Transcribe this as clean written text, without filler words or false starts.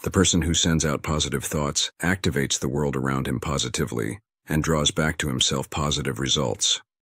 The person who sends out positive thoughts activates the world around him positively and draws back to himself positive results.